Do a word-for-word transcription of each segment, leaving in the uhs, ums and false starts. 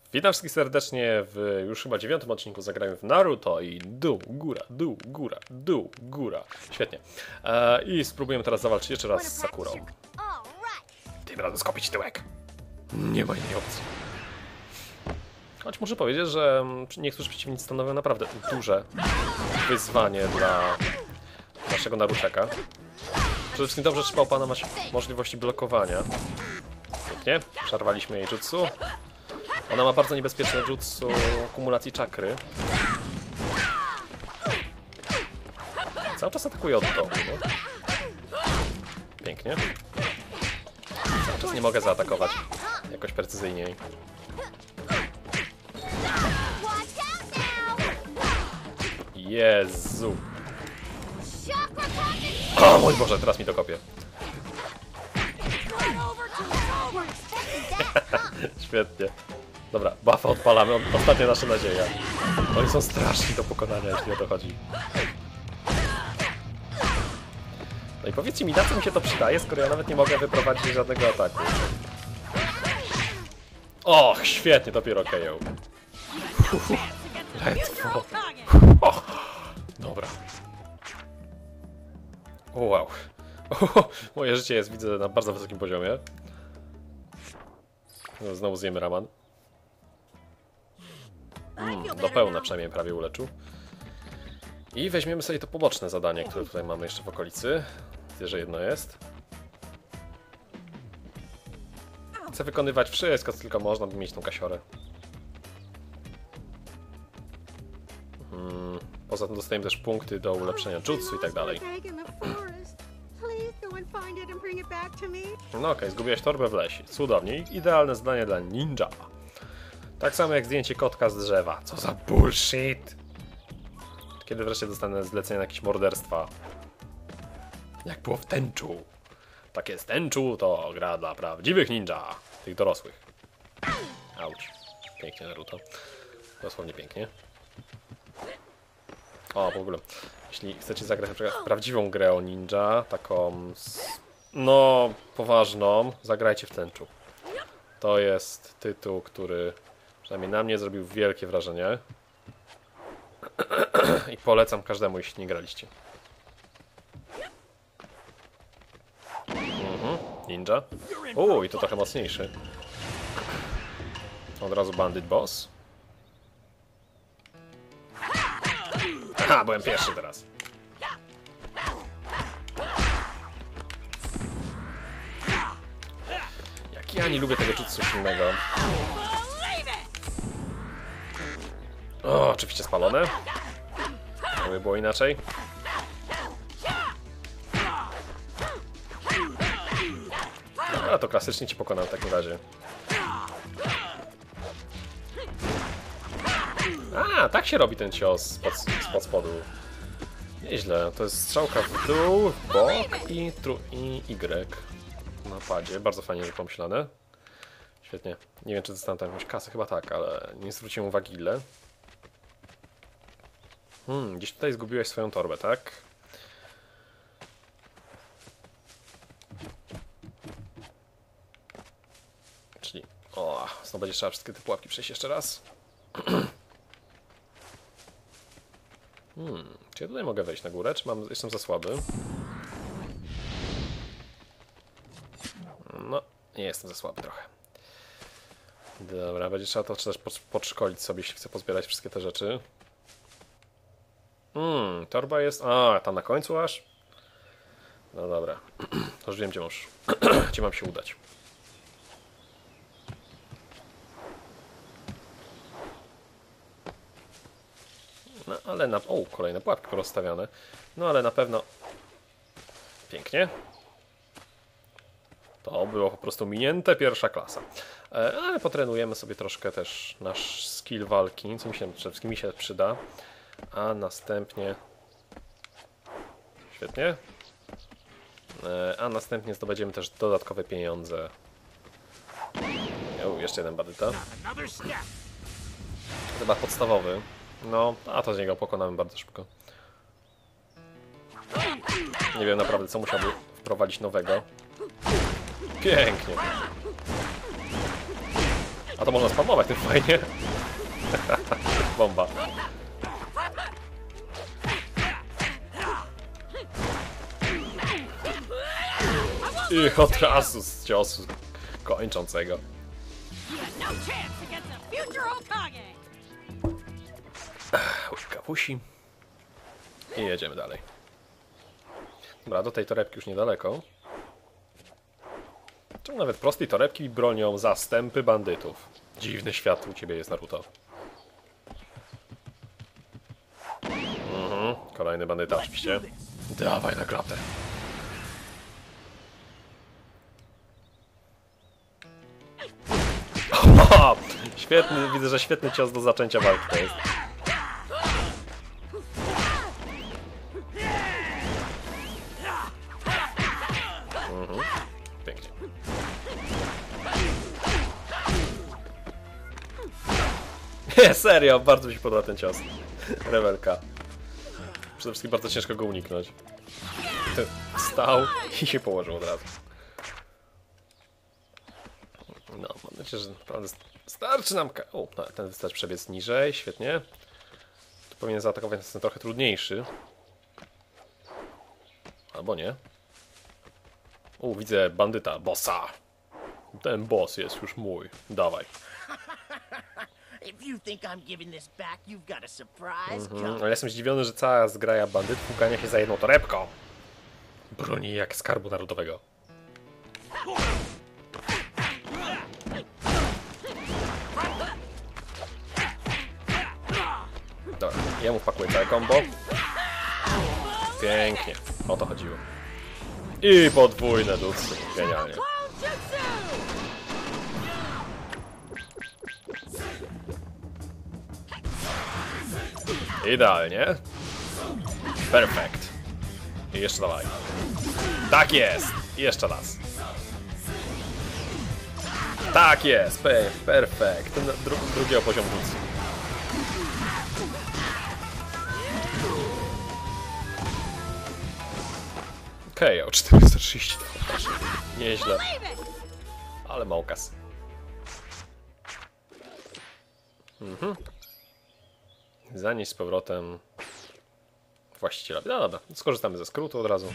Witam wszystkich serdecznie w już chyba dziewiątym odcinku Zagrajmy w Naruto i dół, góra, dół, góra, dół, góra. Świetnie. E, I spróbujemy teraz zawalczyć jeszcze raz z Sakurą. Tym razem skopić tyłek. Nie ma innej opcji. Choć muszę powiedzieć, że niektórzy przeciwnicy stanowią naprawdę duże wyzwanie dla naszego Naruciaka. Przede wszystkim dobrze trzeba opanować możliwości blokowania. Pięknie, przerwaliśmy jej jutsu. Ona ma bardzo niebezpieczne jutsu kumulacji czakry. Cały czas atakuje od dołu. No. Pięknie. Cały czas nie mogę zaatakować jakoś precyzyjniej. Jezu. O mój Boże, teraz mi to kopie. Świetnie. Dobra, buffa odpalamy. Ostatnia nasza nadzieja. Oni są straszni do pokonania, jeśli o to chodzi. No i powiedzcie mi, na co mi się to przydaje, skoro ja nawet nie mogę wyprowadzić żadnego ataku. Och, świetnie, dopiero K O. Ledwo. Oh, dobra. O, wow. O, moje życie jest, widzę, na bardzo wysokim poziomie. No, znowu zjemy ramen. Mm, do pełna przynajmniej prawie uleczył. I weźmiemy sobie to poboczne zadanie, które tutaj mamy jeszcze w okolicy. Widzę, że jedno jest. Chcę wykonywać wszystko, co tylko można, by mieć tą kasiorę. Hmm. Poza tym dostajemy też punkty do ulepszenia jutsu i tak dalej. No okej, okay, zgubiłeś torbę w lesie. Cudownie. Idealne zadanie dla ninja. Tak samo jak zdjęcie kotka z drzewa. Co za bullshit! Kiedy wreszcie dostanę zlecenie na jakieś morderstwa? Jak było w Tenchu. Tak jest, Tenchu to gra dla prawdziwych ninja. Tych dorosłych. Auć. Pięknie Naruto. Dosłownie pięknie. O, w ogóle. Jeśli chcecie zagrać na przykład prawdziwą grę o ninja, taką no, poważną, zagrajcie w Tenchu. To jest tytuł, który przynajmniej na mnie zrobił wielkie wrażenie. I polecam każdemu, jeśli nie graliście. Mhm, ninja. Uuu, i to trochę mocniejszy. Od razu bandit boss. Aha, byłem pierwszy teraz. Jak ja nie lubię tego jutsu silnego. O, oczywiście spalone. Jakby było inaczej. A to klasycznie ci pokonam w takim razie. A, tak się robi ten cios spod, spod spodu. Nieźle, to jest strzałka w dół, w bok i, tru, i Y na padzie. Bardzo fajnie pomyślane. Świetnie. Nie wiem, czy dostanę tam jakąś kasę, chyba tak, ale nie zwróciłem uwagi ile. Hmm, gdzieś tutaj zgubiłeś swoją torbę, tak? Czyli... O, znowu będzie trzeba wszystkie te pułapki przejść jeszcze raz. Hmm, czy ja tutaj mogę wejść na górę, czy mam, jestem za słaby? No, nie jestem za słaby trochę. Dobra, będzie trzeba to też podszkolić sobie, jeśli chcę pozbierać wszystkie te rzeczy. Hmm, torba jest... A, tam na końcu aż? No dobra, to już wiem, gdzie, masz, gdzie mam się udać. No ale na... O, kolejne pułapki porozstawiane. No ale na pewno... Pięknie. To było po prostu minięte pierwsza klasa. E, ale potrenujemy sobie troszkę też nasz skill walki, co mi się przede wszystkim mi się przyda. A następnie... Świetnie. E, a następnie zdobędziemy też dodatkowe pieniądze. O, jeszcze jeden bandyta. Chyba podstawowy. No, a to z niego pokonamy bardzo szybko. Nie wiem naprawdę, co musiałby wprowadzić nowego. Pięknie. A to to można spamować, tym fajnie. Bomba. I od razu z ciosu kończącego. Łyżka pusi. I jedziemy dalej. Dobra, do tej torebki już niedaleko. Czemu nawet prostej torebki bronią zastępy bandytów? Dziwny świat u ciebie jest, Naruto. Mhm, kolejny bandyta oczywiście. Dawaj na klatę. O, świetny, widzę, że świetny cios do zaczęcia walki to jest. Mhm, pięknie. Nie, serio, bardzo mi się podoba ten cios. Rewelka. Przede wszystkim bardzo ciężko go uniknąć. Stał i się położył od razu. No, mam nadzieję, że naprawdę starczy nam... O, no, ten wystarczy przebiec niżej, świetnie. Tu powinien zaatakować, jest ten trochę trudniejszy. Albo nie. U, widzę bandyta, bossa. Ten boss jest już mój. Dawaj. Mhm, ale jestem zdziwiony, że cała zgraja bandytów ugania się za jedną torebką. Broni jak skarbu narodowego. Dobra, ja mu wpakuję całe combo. Pięknie, o to chodziło. I podwójne ducy, genialnie. Idealnie. Perfekt. I jeszcze dawaj. Tak jest! I jeszcze raz. Tak jest! Pe perfekt. Ten dru drugiego poziomu ducy. Okej, okay, o czterysta trzydzieści. Nieźle. Ale małkas. Mhm. Zanieść z powrotem właścicielowi. No dobra, skorzystamy ze skrótu od razu.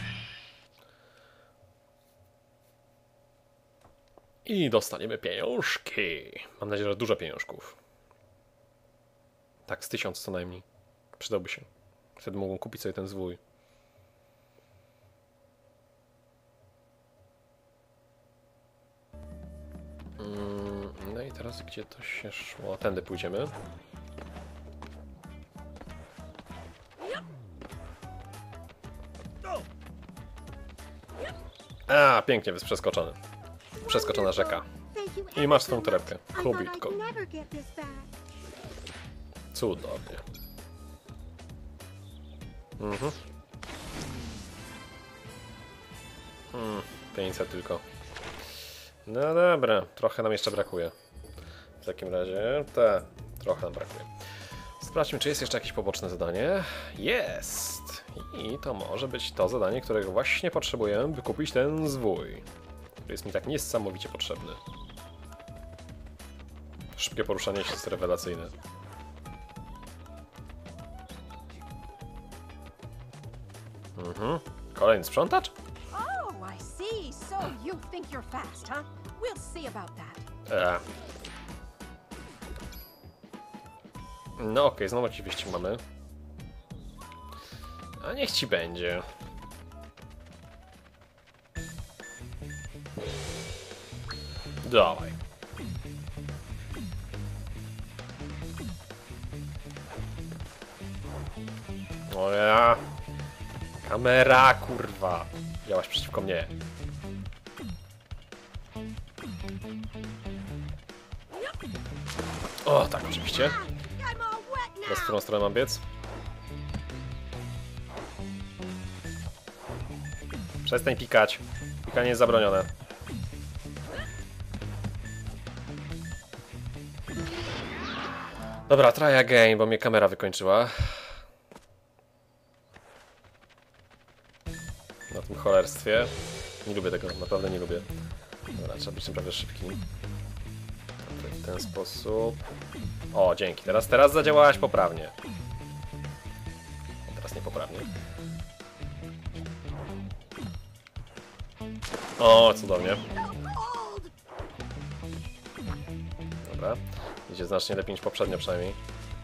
I dostaniemy pieniążki. Mam nadzieję, że dużo pieniążków. Tak, z tysiąc co najmniej. Przydałby się. Wtedy mogą kupić sobie ten zwój. No i teraz gdzie to się szło? Tędy pójdziemy. A, pięknie, jest przeskoczony. Przeskoczona rzeka. I masz swoją torebkę. Kobitko. Cudownie. Mhm. Hmm, pięćset tylko. No dobra, trochę nam jeszcze brakuje. W takim razie, tak, trochę nam brakuje. Sprawdźmy, czy jest jeszcze jakieś poboczne zadanie. Jest! I to może być to zadanie, którego właśnie potrzebujemy, by kupić ten zwój. Który jest mi tak niesamowicie potrzebny. Szybkie poruszanie się jest rewelacyjne. Mhm. Kolejny sprzątacz? Eee. No okej, okay, znowu jakiś wyścig mamy. A niech ci będzie. Dawaj. O ja. Kamera, kurwa. Działaś przeciwko mnie. O, tak, oczywiście. Teraz w którą stronę mam biec? Przestań pikać. Pikanie jest zabronione. Dobra, try again, bo mnie kamera wykończyła. Na tym cholerstwie. Nie lubię tego, naprawdę nie lubię. Dobra, trzeba być naprawdę szybki. W ten sposób. O, dzięki. Teraz, teraz zadziałałaś poprawnie. Teraz niepoprawnie. O, cudownie. Dobra. Idzie znacznie lepiej niż poprzednio przynajmniej.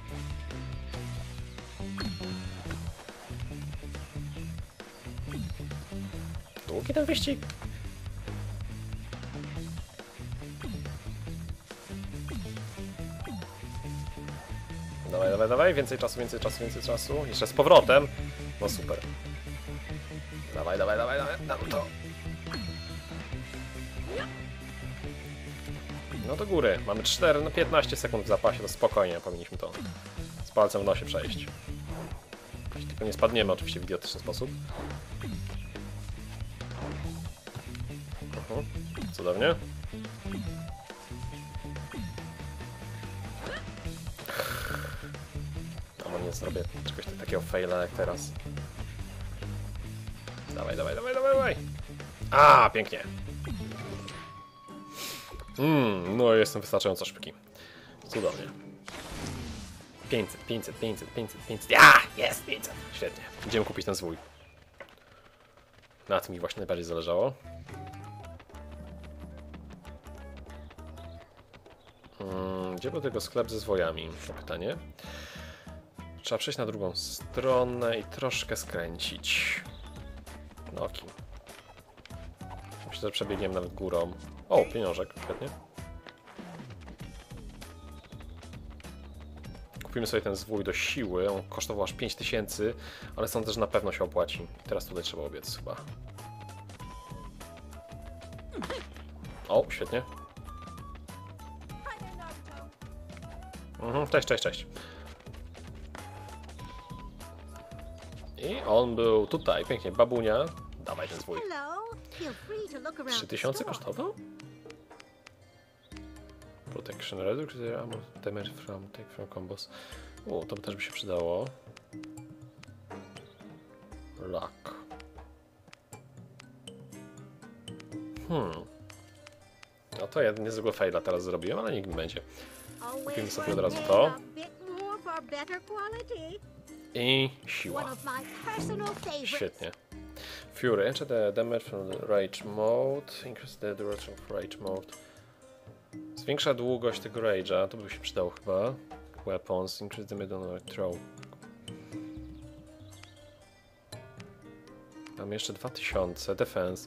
Długi ten wyścig. Dawaj, dawaj, dawaj. Więcej czasu, więcej czasu, więcej czasu. Jeszcze z powrotem. No super. Dawaj, dawaj, dawaj, dawaj. Naruto. No do góry. Mamy cztery, no piętnaście sekund w zapasie. To spokojnie powinniśmy to z palcem w nosie przejść. Tylko nie spadniemy oczywiście w idiotyczny sposób. Uh-huh. Cudownie. No nie zrobię czegoś takiego faila jak teraz. Dawaj, dawaj, dawaj, dawaj, dawaj. A, pięknie. Mm, no jestem wystarczająco szybki. Cudownie. pięćset, pięćset, pięćset, pięćset, pięćset. Ja, jest pięćset. Świetnie. Idziemy kupić ten zwój. Na tym mi właśnie najbardziej zależało. Hmm, gdzie był tego sklep ze zwojami? To pytanie. Trzeba przejść na drugą stronę i troszkę skręcić. No oki. Myślę, że przebiegniemy nawet górą. O, pieniążek, świetnie. Kupimy sobie ten zwój do siły. On kosztował aż pięć tysięcy, ale sądzę, że na pewno się opłaci. Teraz tutaj trzeba obiec chyba. O, świetnie. Mhm, cześć, cześć, cześć. I on był tutaj, pięknie, babunia. Dawaj ten zwój. trzy tysiące kosztował? Protection reduce the ammo damage from take from combos. O, to też by się przydało. Luck. Hmm. No to ja niezłego faila teraz zrobiłem, ale nikt nie będzie. Kupimy sobie od razu to. I siła. Świetnie. Fury. Enter the damage from the rage mode. Increase the duration of rage mode. Zwiększa długość tego rage'a. To by się przydało chyba. Weapons. Increase the mid on throw. Mam jeszcze dwa tysiące. Defense.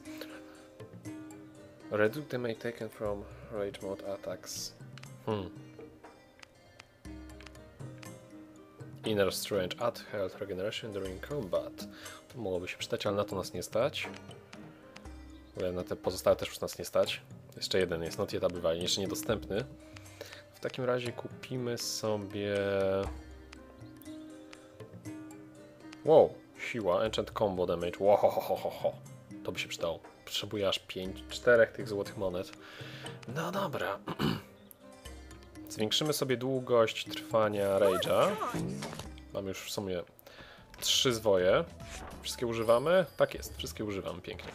Reduce damage taken from rage mode attacks. Hmm. Inner strength. Add health regeneration during combat. To mogłoby się przydać, ale na to nas nie stać. Ale na te pozostałe też już nas nie stać. Jeszcze jeden jest, not yet available, jeszcze niedostępny. W takim razie kupimy sobie... Wow, siła, enchant combo damage. Wow, ho, ho, ho, ho. To by się przydało. Potrzebuję aż pięć, czterech tych złotych monet. No dobra. Zwiększymy sobie długość trwania rage'a. Mamy już w sumie trzy zwoje. Wszystkie używamy? Tak jest, wszystkie używamy, pięknie.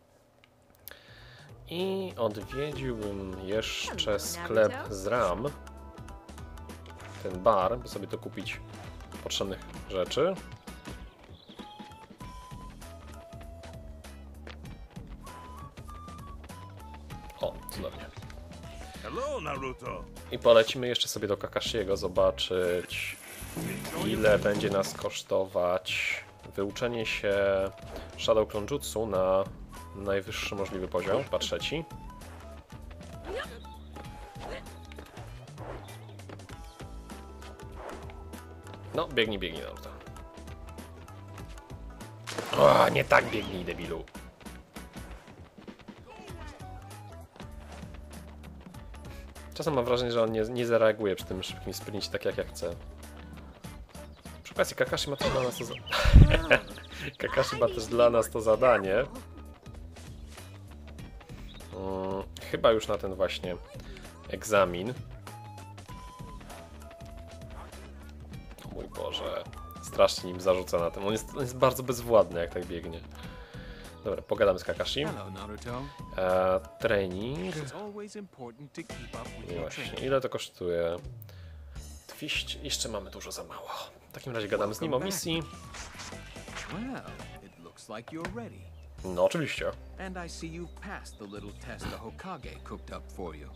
I odwiedziłbym jeszcze sklep z RAM. Ten bar, by sobie dokupić potrzebnych rzeczy. O, cudownie. Hello, Naruto. I polecimy jeszcze sobie do Kakashiego zobaczyć, ile będzie nas kosztować wyuczenie się Shadow Clone Jutsu na najwyższy możliwy poziom, chyba trzeci. No, biegnij, biegnij, Naruto. O, nie tak biegnij, debilu. Czasem mam wrażenie, że on nie, nie zareaguje przy tym szybkim sprincie tak jak ja chcę. Przy okazji Kakashi ma też dla nas to za... Kakashi ma też dla nas to zadanie. Hmm, chyba już na ten właśnie egzamin. O mój Boże. Strasznie nim zarzuca na tym. On jest, on jest bardzo bezwładny, jak tak biegnie. Dobra, pogadamy z Kakashi. Hello, Naruto. E, trening. It's always important to keep up with I your właśnie, training. ile to kosztuje? dwieście, jeszcze mamy dużo za mało. W takim razie gadamy z nim o misji. Well, it looks like you're ready. No oczywiście. And I see you've passed the little test the Hokage cooked up for you.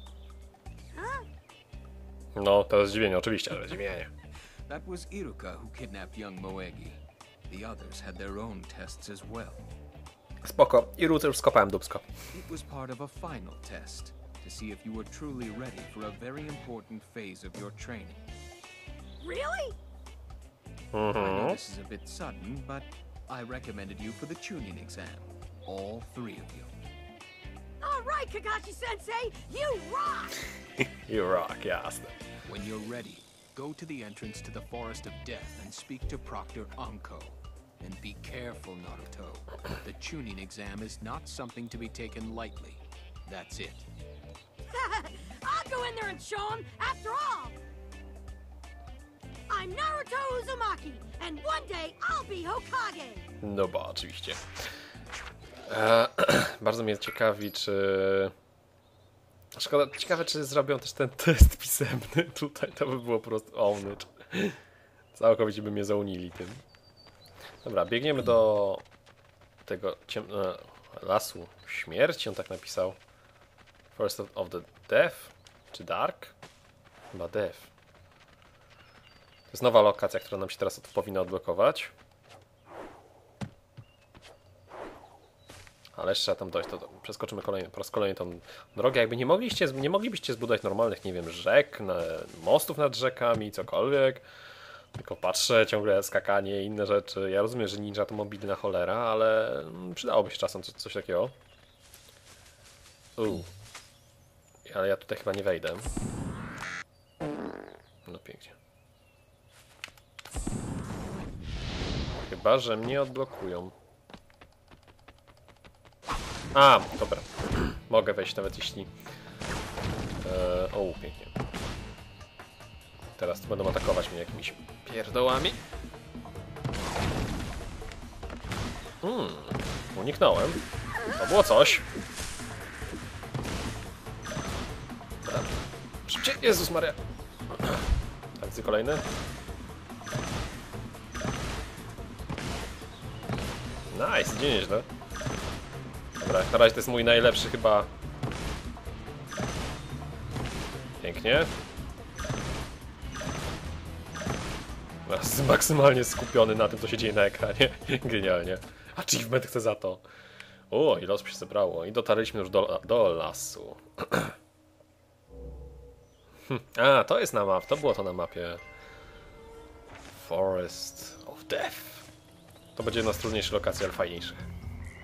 No, to zdziwienie, oczywiście, ale zdziwienie. That was Iruka who kidnapped young Moegi. The others had their own tests as well. Spoko, i ruty już skopałem dubsko. It was part of a final test to see if you were truly ready for a very important phase of your training. Really? I know this is a bit sudden, but I recommended you for the Chunin exam. All three of you. All right, Kakashi-sensei, you rock! You rock, jasne. When you're ready, go to the entrance to the Forest of Death and speak to Proctor Anko. And be careful, Naruto. The Chunin exam is not something to be taken lightly. That's it. I'll go in there and show him after all! I'm Naruto Uzumaki, and one day I'll be Hokage! No bo oczywiście. E, bardzo mnie ciekawi, czy... Szkoda, ciekawe, czy zrobią też ten test pisemny tutaj, to by było po prostu ownycz. Całkowicie by mnie zaunili tym. Dobra, biegniemy do tego ciem... lasu śmierci, on tak napisał. Forest of, of the Death? Czy Dark? Chyba Death. To jest nowa lokacja, która nam się teraz od, powinna odblokować. Ale jeszcze trzeba tam dojść, to, to przeskoczymy kolejny, po raz kolejny tą drogę. Jakby nie mogliście, nie moglibyście zbudować normalnych, nie wiem, rzek, na, mostów nad rzekami, cokolwiek. Tylko patrzę, ciągle skakanie i inne rzeczy. Ja rozumiem, że ninja to mobilna cholera, ale przydałoby się czasem coś, coś takiego. Uuu. Ale ja tutaj chyba nie wejdę. No pięknie. Chyba, że mnie odblokują. A, dobra. Mogę wejść nawet jeśli... Eee, o, pięknie. Teraz tu będą atakować mnie jakimiś pierdołami. Hmm, uniknąłem. To było coś. Dobra. Szybciej, Jezus Maria. Tak, gdzie kolejny? Nice, nie nieźle. Dobra, na razie to jest mój najlepszy chyba. Pięknie. Jestem maksymalnie skupiony na tym, co się dzieje na ekranie. Genialnie. Achievement chcę za to. O, ile osób się zebrało. I dotarliśmy już do, do lasu. A, to jest na mapie. To było to na mapie. Forest of Death. To będzie jedna z trudniejszych lokacji, ale fajniejszych.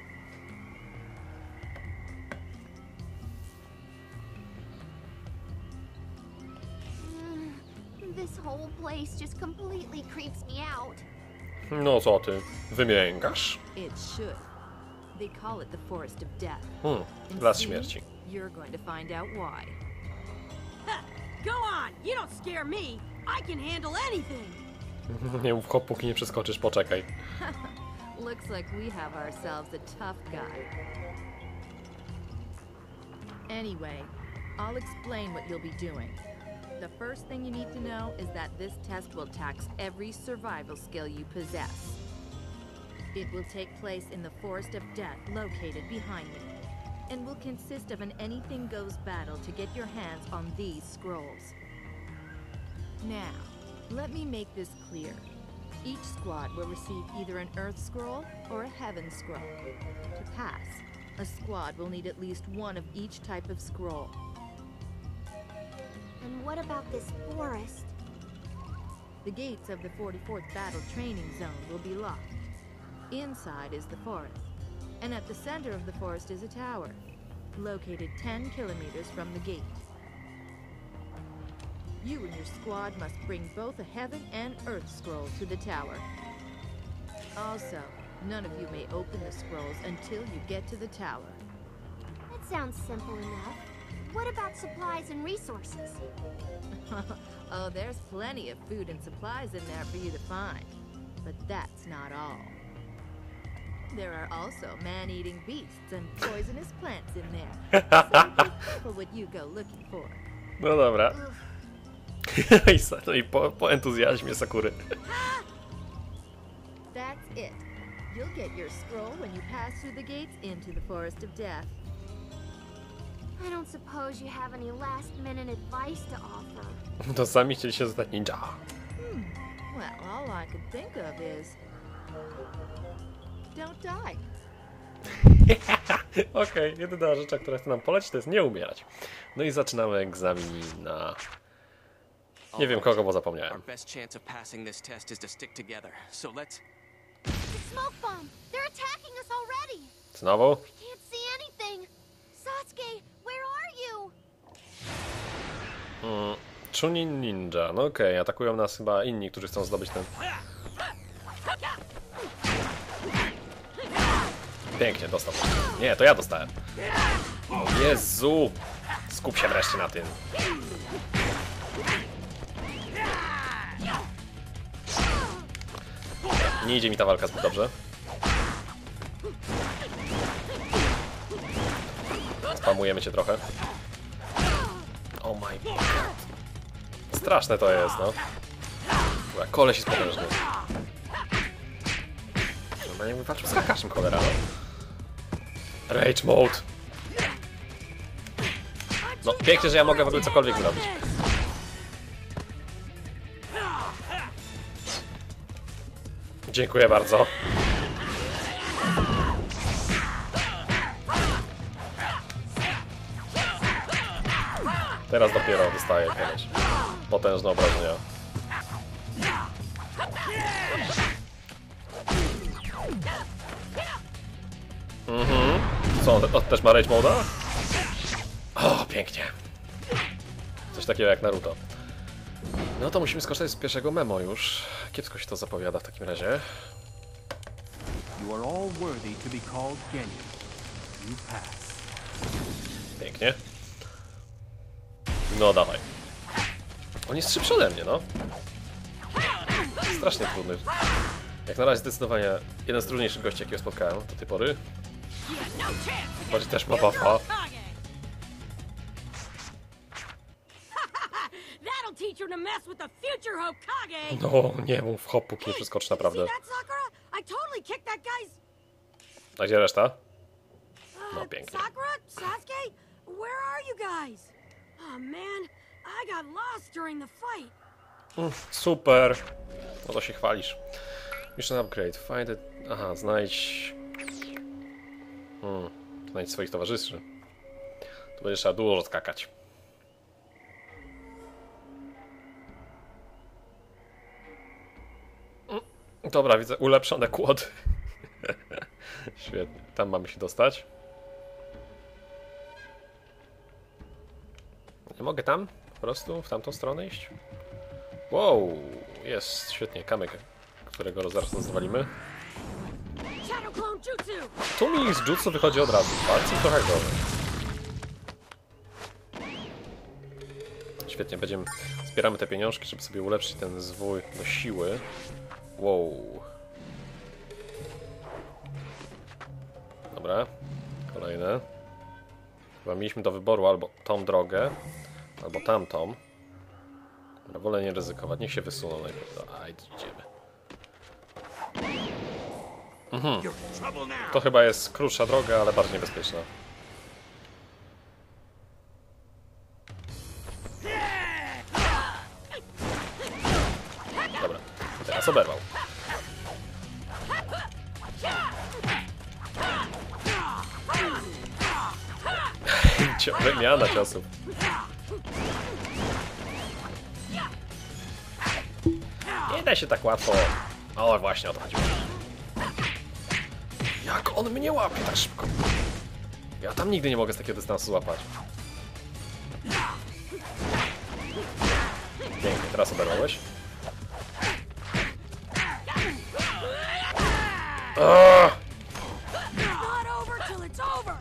This whole place just completely creeps me out. No co ty? Wymiękasz? It should. They call it the Forest of Death. Hmm, And las soon, śmierci. You're going to find out why. Ha, go on, you don't scare me. I can handle anything. Nie mów hop, póki nie przeskoczysz, poczekaj. Looks like we have ourselves a tough guy. Anyway, I'll explain what you'll be doing. The first thing you need to know is that this test will tax every survival skill you possess. It will take place in the Forest of Death located behind me, and will consist of an anything goes battle to get your hands on these scrolls. Now, let me make this clear. Each squad will receive either an Earth Scroll or a Heaven Scroll. To pass, a squad will need at least one of each type of scroll. And what about this forest? The gates of the forty-fourth Battle Training Zone will be locked. Inside is the forest, and at the center of the forest is a tower, located ten kilometers from the gate. You and your squad must bring both a Heaven and Earth Scroll to the tower. Also, none of you may open the scrolls until you get to the tower. That sounds simple enough. What about supplies and resources? Oh, there's plenty of food and supplies in there for you to find. But that's not all. There are also man-eating beasts and poisonous plants in there. So be careful what you go looking for. No dobra. I sa- no i po, po entuzjazmie Sakury. That's it. You'll get your scroll when you pass through the gates into the Forest of Death. I don't suppose you have any last-minute advice to offer. To sami chcieli się zostać ninja. Hmm. Well, all I could think of is... Don't die. Okej, okay, jedyna rzecz, która chce nam polecić, to jest nie umierać. No i zaczynamy egzamin na... Nie wiem kogo, bo zapomniałem. Our best chance of passing this test is to stick together. So let's... The smoke bomb! They're attacking us already! Znowu? Can't see anything! Sasuke, where are you? Mm, Chunin Ninja. No okej, okay, atakują nas chyba inni, którzy chcą zdobyć ten... Pięknie, dostał. Nie, to ja dostałem. O Jezu! Skup się wreszcie na tym. Nie idzie mi ta walka zbyt dobrze. Spamujemy cię trochę. Oh my god. Straszne to jest, no. Ua, koleś jest potężny. No nie wywalczył z Kakaszem, cholera, no. Rage mode. No, pięknie, że ja mogę w ogóle cokolwiek zrobić. Dziękuję bardzo. Teraz dopiero dostaję koleś potężne obrażenia. Mhm. Co, on te, też ma rage moda? O, pięknie. Coś takiego jak Naruto. No to musimy skorzystać z pierwszego memo już. Kiepsko się to zapowiada w takim razie. You are all worthy to be called Genin. You pass. Pięknie. No dawaj. On jest szybszy ode mnie, no. Strasznie trudny. Jak na razie zdecydowanie jeden z trudniejszych gości, jakiego spotkałem do tej pory. Bardziej też ma buffa. That'll teach her to mess with the future Hokage. No nie mów, hop, póki nie przeskoczy naprawdę. See that, Sakura? I totally kicked that guy's... A gdzie reszta? No Uh, pięknie. Sakura? Sasuke? Where are you guys? Oh man, I got lost during the fight. Mm, super. No to się chwalisz. Mission upgrade. Find it... Aha, znajdź... Hmm. Znajdź swoich towarzyszy. Tu będzie trzeba dużo skakać. Mm, Dobra, widzę ulepszone kłody. Świetnie. Tam mamy się dostać. Nie mogę tam? Po prostu w tamtą stronę iść? Wow, jest świetnie, kamyk, którego zaraz rozwalimy. Shadow Clone Jutsu! Tu mi z jutsu wychodzi od razu, bardzo trochę gorzej. Świetnie, będziemy, zbieramy te pieniążki, żeby sobie ulepszyć ten zwój do siły. Wow. Dobra, kolejne. Chyba mieliśmy do wyboru albo tą drogę, albo tamtą. Dobra, wolę nie ryzykować, niech się wysuną najpierw. A, idziemy. Mhm. To chyba jest krótsza droga, ale bardziej niebezpieczna. Dobra, teraz oberwał. Wymiana ciosów. Nie da się tak łatwo. O, właśnie o to chodziło. Jak on mnie łapie tak szybko? Ja tam nigdy nie mogę z takiego dystansu złapać. Pięknie, teraz oberwałeś. Aaaa! Not over till it's over!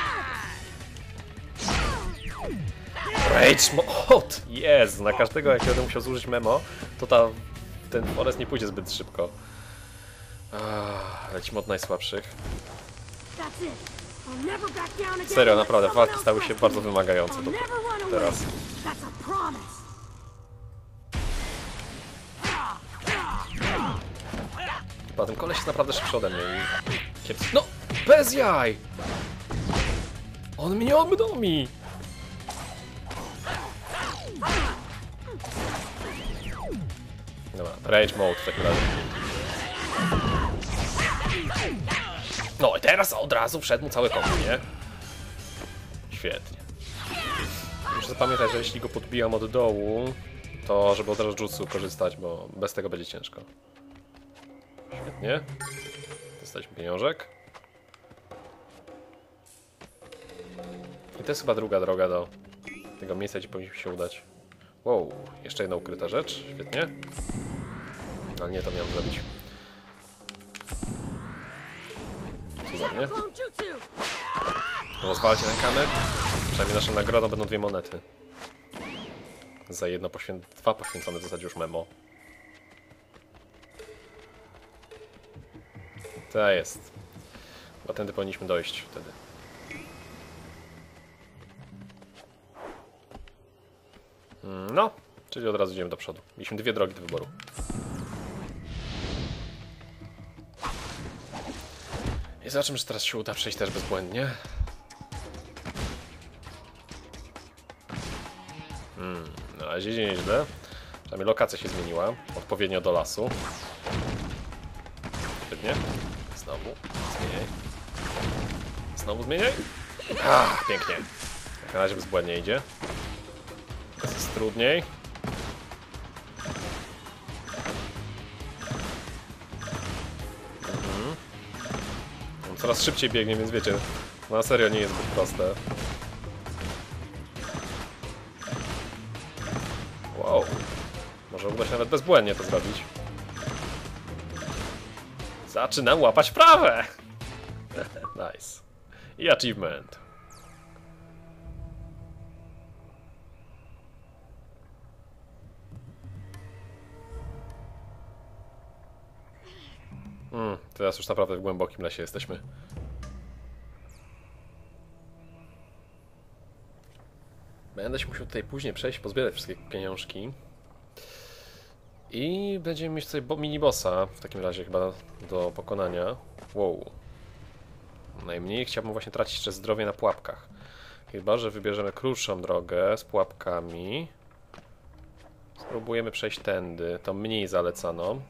Rage mode! Jest! Na każdego, jak będę musiał zużyć memo, to ta, ten forest nie pójdzie zbyt szybko. Ah, lecimy od najsłabszych. That's it. I'll never back down again. Serio, unless naprawdę, someone walki else stały się lets bardzo me. wymagające I'll do never run away. teraz. That's a promise. Chyba ten koleś jest naprawdę szybszy ode mnie i... Kiepski. No! Bez jaj! On mnie obdomi! Dobra, rage mode w takim razie. No i teraz od razu wszedł mu cały kombo, nie? Świetnie. Muszę zapamiętać, że jeśli go podbijam od dołu, to żeby od razu jutsu korzystać, bo bez tego będzie ciężko. Świetnie. Dostaliśmy pieniążek. I to jest chyba druga droga do tego miejsca, gdzie powinniśmy się udać. Wow, jeszcze jedna ukryta rzecz. Świetnie. Ale nie to miałem zrobić. Cudownie. Clone jutsu. Rozwalcie ten kamer. Przynajmniej naszą nagrodą będą dwie monety. Za jedno poświę... dwa poświęcone w zasadzie już memo. To jest. Bo tędy powinniśmy dojść wtedy. No, czyli od razu idziemy do przodu. Mieliśmy dwie drogi do wyboru. I zobaczymy, że teraz się uda przejść też bezbłędnie. Hmm, na razie idzie nieźle. Przynajmniej lokacja się zmieniła. Odpowiednio do lasu. Świetnie. Znowu. Zmieniaj. Znowu zmieniaj. Ach, pięknie. Jak na razie bezbłędnie idzie. Teraz jest trudniej. Mhm. On coraz szybciej biegnie, więc wiecie, no na serio nie jest zbyt proste. Wow. Może uda się nawet bezbłędnie to zrobić. Zaczynam łapać prawę! Nice. I achievement. Mm, teraz już naprawdę w głębokim lesie jesteśmy. Będę się musiał tutaj później przejść, pozbierać wszystkie pieniążki. I będziemy mieć tutaj mini-bossa w takim razie chyba do pokonania. Wow. Najmniej chciałbym właśnie tracić jeszcze zdrowie na pułapkach. Chyba że wybierzemy krótszą drogę z pułapkami. Spróbujemy przejść tędy, tą mniej zalecaną.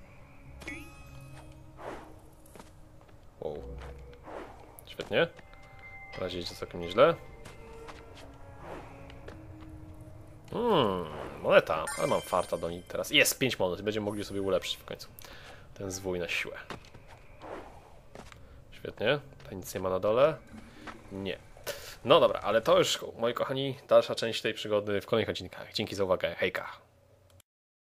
Wow. Świetnie. Na razie idzie całkiem nieźle. Hmm, moneta, ale mam farta do niej teraz. Jest pięć monet, będziemy mogli sobie ulepszyć w końcu ten zwój na siłę. Świetnie, tutaj nic nie ma na dole. Nie. No dobra, ale to już, moi kochani, dalsza część tej przygody w kolejnych odcinkach. Dzięki za uwagę, hejka.